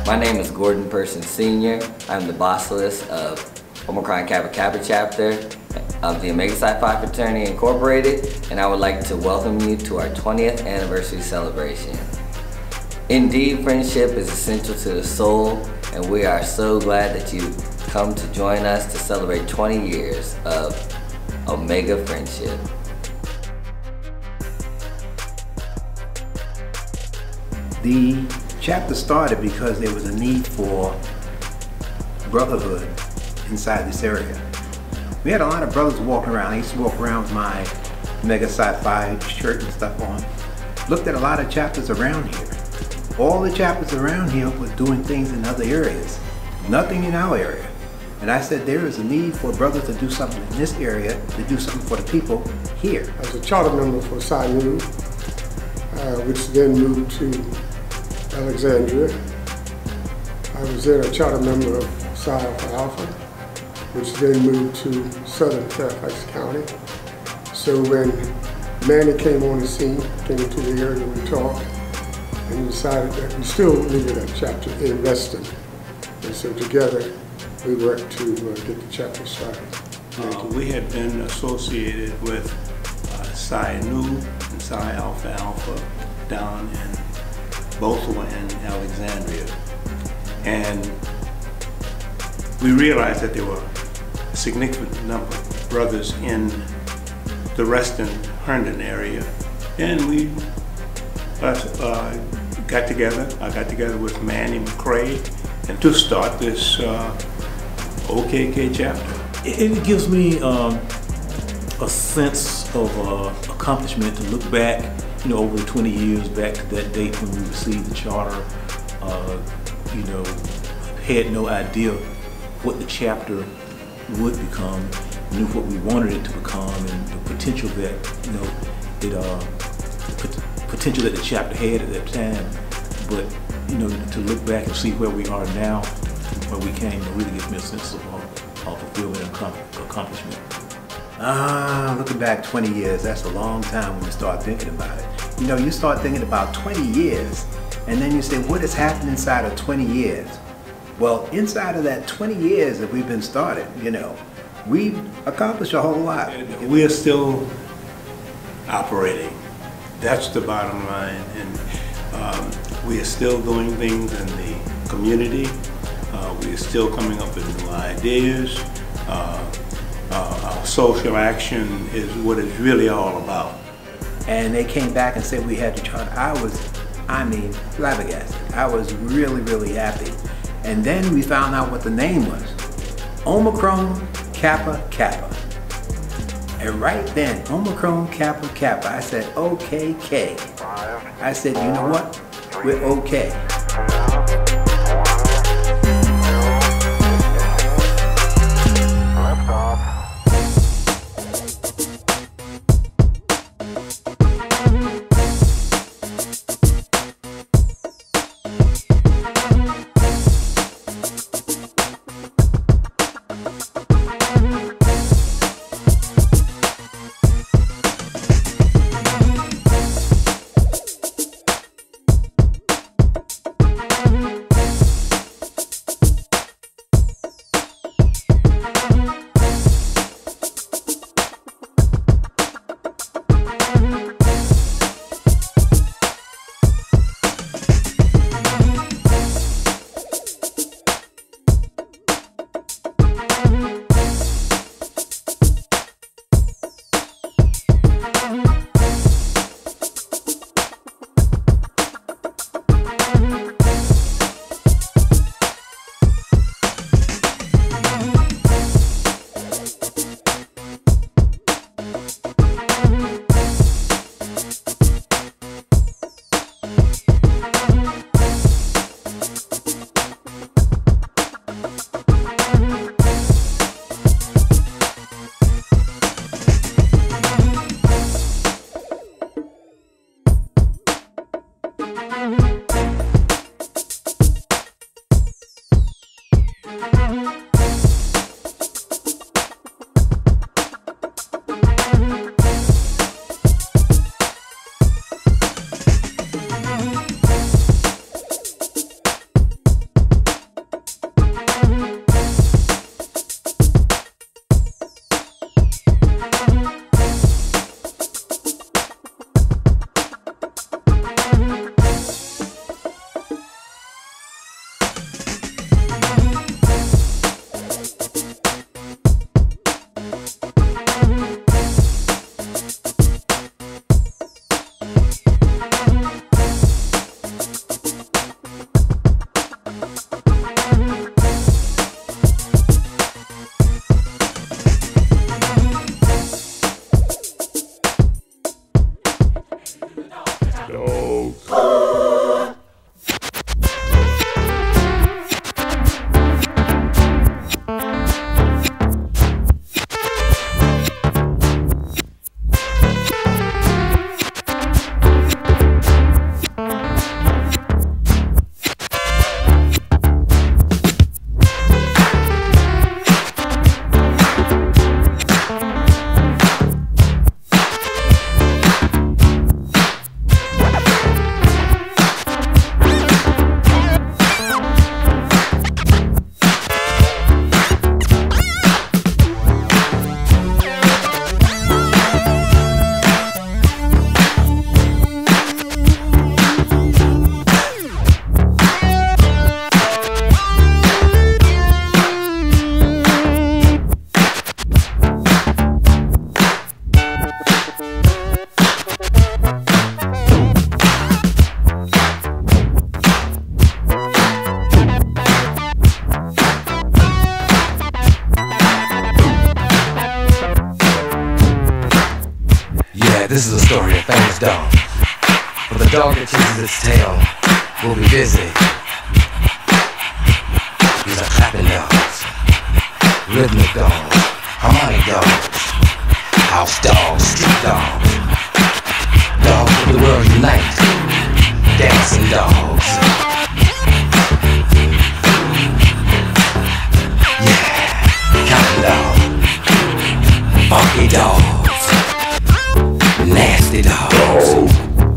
My name is Gordon Person Sr. I'm the bossalist of Omicron Kappa Kappa chapter of the Omega Psi Phi Fraternity Incorporated, and I would like to welcome you to our 20th anniversary celebration. Indeed, friendship is essential to the soul, and we are so glad that you come to join us to celebrate 20 years of Omega friendship. The chapter started because there was a need for brotherhood inside this area. We had a lot of brothers walking around. I used to walk around with my Omega Psi Phi shirt and stuff on. Looked at a lot of chapters around here. All the chapters around here were doing things in other areas, nothing in our area. And I said there is a need for brothers to do something in this area, to do something for the people here. I was a charter member for Psi Phi, which then moved to Alexandria. I was then a charter member of Psi Alpha, which then moved to Southern Fairfax County. So when Manny came on the scene, came into the area, we talked, and we decided that we still needed a chapter in Reston. And so together we worked to get the chapter started. We had been associated with Psi Nu and Psi Alpha Alpha down in both were in Alexandria. And we realized that there were a significant number of brothers in the Reston, Herndon area. And we got together. I got together with Manny McCrae and to start this OKK chapter. It gives me a sense of accomplishment to look back, over the 20 years back to that date when we received the charter. Had no idea what the chapter would become, knew what we wanted it to become, and the potential that potential that the chapter had at that time. But to look back and see where we are now, where we came, really gives me a sense of fulfillment and accomplishment. Looking back 20 years, that's a long time when you start thinking about it. You start thinking about 20 years, and then you say, what has happened inside of 20 years? Well, inside of that 20 years that we've been started, we've accomplished a whole lot. We are still operating. That's the bottom line. And we are still doing things in the community. We are still coming up with new ideas. Our social action is what it's really all about. And they came back and said we had to charter. I was flabbergasted. I was really, really happy. And then we found out what the name was. Omicron Kappa Kappa. And right then, Omicron Kappa Kappa, I said, OKK. I said, you know what? We're okay. This is a story of famous dog. For the dog that chases its tail will be busy. These are clapping dogs, rhythmic dogs, harmonic dogs, house dogs, street dogs, dogs of the world unite, dancing dogs. Yeah, counting dogs, funky dogs, nasty dogs.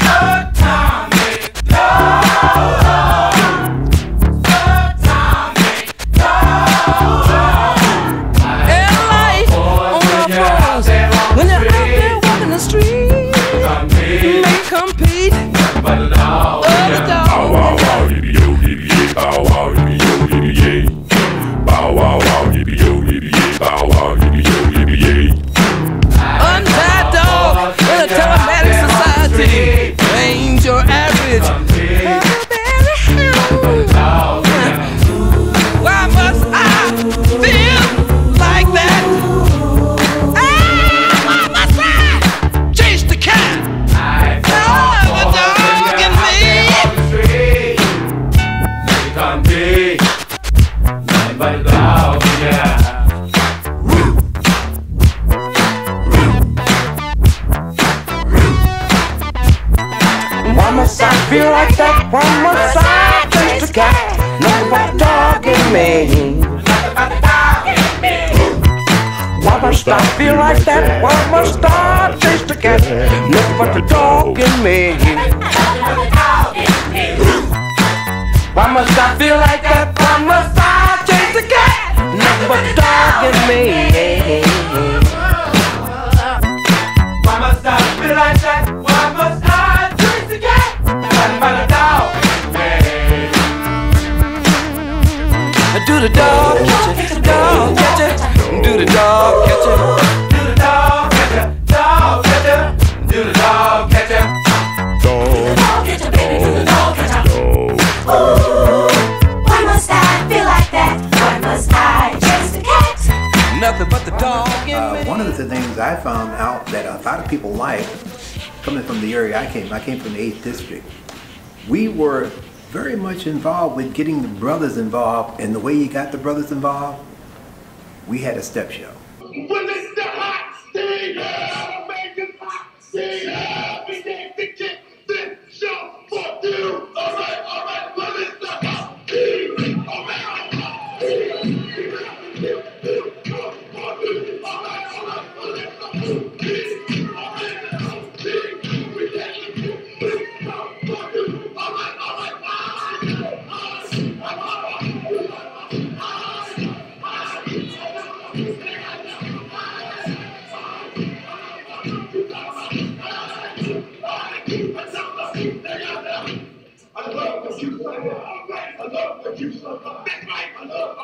I feel like that, why must I chase the cat? Nothing but the dog in me. Why must I feel like that, why must I chase the cat? Nothing but the dog in me. Why must I feel like that, why must I chase the cat? Nothing but the dog in me. Do the dog catch it, dog catch it. Do the dog catch it. Do the dog catch it. Dog catch it. Do the dog catch it. Dog catch it, baby. Do the dog catch it. Why must I feel like that? Why must I chase the cat? Nothing but the dog in me. One of the things I found out that a lot of people like, coming from the area I came from the 8th District, we were very much involved with getting the brothers involved, and the way you got the brothers involved, we had a step show. When it's the hot steamer, make it hot steamer. We need to get this show for you. All right, when it's the hot steamer. All I love what you said. I love what you said. That's right. I love